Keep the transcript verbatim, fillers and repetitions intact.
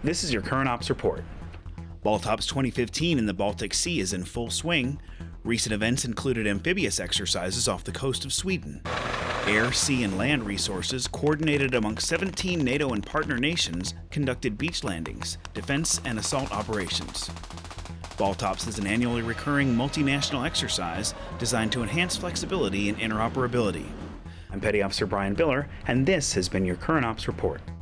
This is your current ops report. BALTOPS twenty fifteen in the Baltic Sea is in full swing. Recent events included amphibious exercises off the coast of Sweden. Air, sea, and land resources, coordinated among seventeen NATO and partner nations, conducted beach landings, defense, and assault operations. BALTOPS is an annually recurring multinational exercise designed to enhance flexibility and interoperability. I'm Petty Officer Brian Biller, and this has been your Current Ops Report.